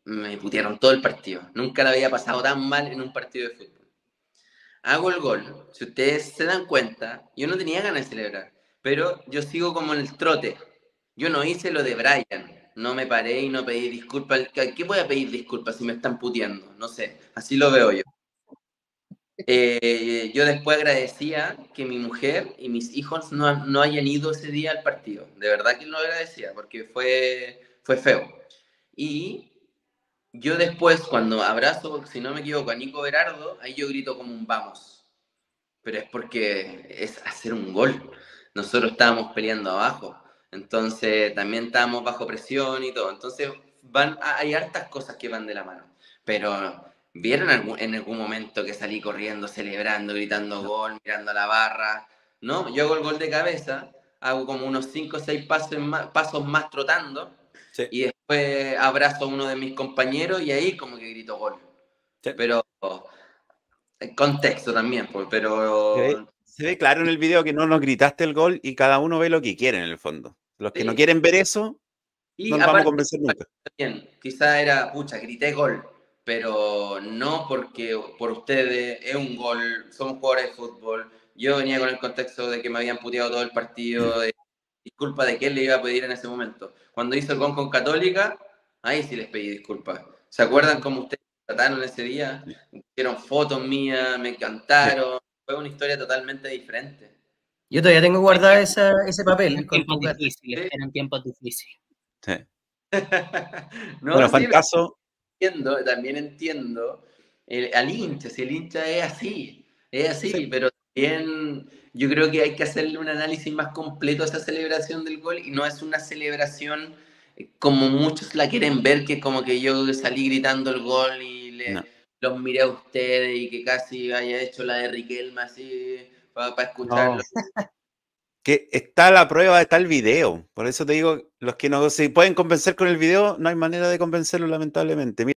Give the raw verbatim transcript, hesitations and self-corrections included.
me putearon todo el partido. Nunca la había pasado tan mal en un partido de fútbol. Hago el gol. Si ustedes se dan cuenta, yo no tenía ganas de celebrar, pero yo sigo como en el trote. Yo no hice lo de Brian. No me paré y no pedí disculpas. ¿A qué voy a pedir disculpas si me están puteando? No sé, así lo veo yo. Eh, yo después agradecía que mi mujer y mis hijos no, no hayan ido ese día al partido. De verdad que lo agradecía porque fue, fue feo. Y yo después, cuando abrazo, si no me equivoco, a Nico Berardo, ahí yo grito como un vamos. Pero es porque es hacer un gol. Nosotros estábamos peleando abajo. Entonces también estábamos bajo presión y todo. Entonces van, hay hartas cosas que van de la mano. Pero ¿vieron en algún momento que salí corriendo, celebrando, gritando gol, mirando a la barra? No, yo hago el gol de cabeza, hago como unos cinco o seis pasos más, pasos más trotando Sí, y después abrazo a uno de mis compañeros y ahí como que grito gol. sí. Pero en contexto también, pues, Se pero ve, se ve claro en el video que no nos gritaste el gol y cada uno ve lo que quiere en el fondo. Los que no sí. quieren ver eso, no Y los vamos a aparte, convencer nunca. también, quizá era, pucha, grité gol, pero no porque por ustedes es un gol, somos jugadores de fútbol. Yo venía con el contexto de que me habían puteado todo el partido, de disculpa de qué le iba a pedir en ese momento. Cuando hizo el gol con Católica, ahí sí les pedí disculpas. ¿Se acuerdan cómo ustedes me trataron ese día? Hicieron fotos mías, me Sí. encantaron. Fue una historia totalmente diferente. Yo todavía tengo guardado esa, ese papel En con tiempos tu cara. difíciles, Sí. eran tiempos difíciles. Sí. No, Bueno, sí, Fantazo, entiendo, también entiendo el, al hincha, si el hincha es así, es así, sí, pero también yo creo que hay que hacerle un análisis más completo a esa celebración del gol y no es una celebración eh, como muchos la quieren ver, que como que yo salí gritando el gol y le, no. los miré a ustedes y que casi haya hecho la de Riquelme así para pa escucharlo. No. Que está la prueba, está el video. Por eso te digo, los que no se pueden convencer con el video, no hay manera de convencerlo, lamentablemente. Mira,